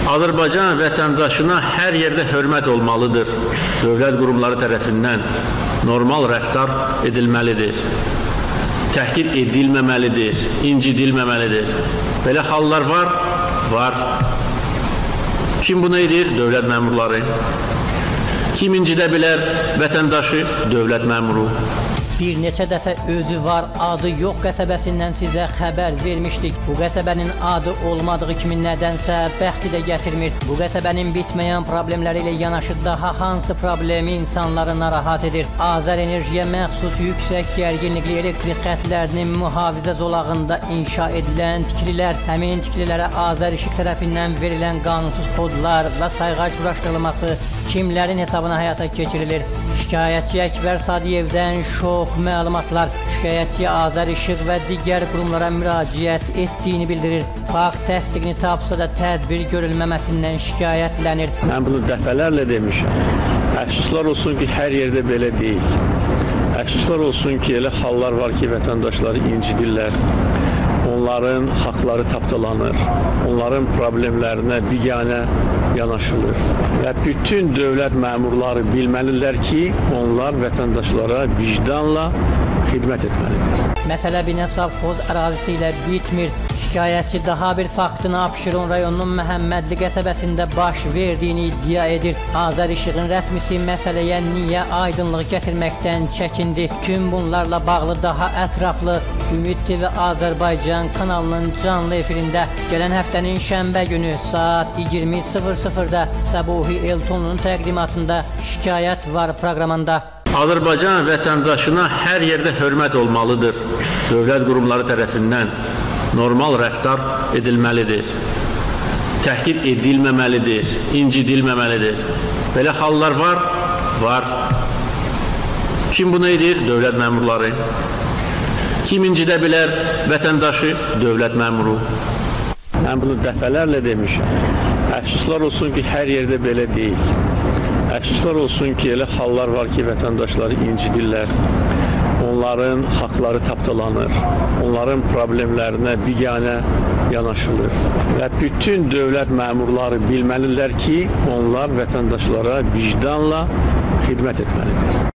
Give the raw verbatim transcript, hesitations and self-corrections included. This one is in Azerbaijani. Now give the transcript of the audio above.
Azərbaycan vətəndaşına hər yerdə hörmət olmalıdır. Dövlət qurumları tərəfindən normal rəftar edilməlidir. Təhqir edilməməlidir, incidilməməlidir. Belə hallar var, var. Kim bunu edir? Dövlət məmurları. Kim incidə bilər vətəndaşı? Dövlət məmuru. Bir neçə dəfə özü var, adı yox qəsəbəsindən sizə xəbər vermişdik. Bu qəsəbənin adı olmadığı kimi nədənsə bəxti də gətirmir. Bu qəsəbənin bitməyən problemləri ilə yanaşı daha hansı problemi insanları narahat edir? Azər Enerjiyə məxsus yüksək gərginlikli elektrik xətlərinin mühafizə zolağında inşa edilən tikililər, həmin tikililərə Azər İşıq tərəfindən verilən qanunsuz kodlarla sayğac quraşdırılması kimlərin hesabına həyata keçirilir? Şikayətçi Əkbər Sadiyevdən şox məlumatlar, şikayətçi Azər İşıq və digər qurumlara müraciət etdiyini bildirir. Fakt təsdiqini tapsa da tədbir görülməməsindən şikayətlənir. Mən bunu dəfələrlə demişəm. Əfsuslar olsun ki, hər yerdə belə deyil. Əfsuslar olsun ki, elə hallar var ki, vətəndaşları incidirlər. Onların haqları tapdalanır. Onların problemlərinə biganə yanaşılır. Və bütün dövlət məmurları bilməlidirlər ki, onlar vətəndaşlara vicdanla xidmət etməlidir. Məsələ Binə Savxoz ərazisi ilə bitmir. Şikayətçi daha bir faktını Abşeron rayonunun Məhəmmədli qəsəbəsində baş verdiyini iddia edir. Azər İşığın rəsmisi məsələyə niyə aydınlıq gətirməkdən çəkindi? Tüm bunlarla bağlı daha ətraflı Ümid T V Azərbaycan kanalının canlı efirində gələn həftənin şənbə günü saat iyirmi sıfır sıfırda Səbuhi Eltonun təqdimatında Şikayət var proqramında. Azərbaycan vətəndaşına hər yerdə hörmət olmalıdır. Dövlət qurumları tərəfindən normal rəftar edilməlidir. Təhqir edilməməlidir, incidilməməlidir. Belə hallar var, var. Kim bunu edir? Dövlət məmurları. Kim incidə bilər vətəndaşı? Dövlət məmuru. Mən bunu dəfələrlə demişəm. Əfsuslar olsun ki, hər yerdə belə deyil. Əfsuslar olsun ki, elə hallar var ki, vətəndaşları incidirlər. Onların haqları tapdalanır. Onların problemlərinə biganə yanaşılır. Və bütün dövlət məmurları bilməlidirlər ki, onlar vətəndaşlara vicdanla xidmət etməlidir.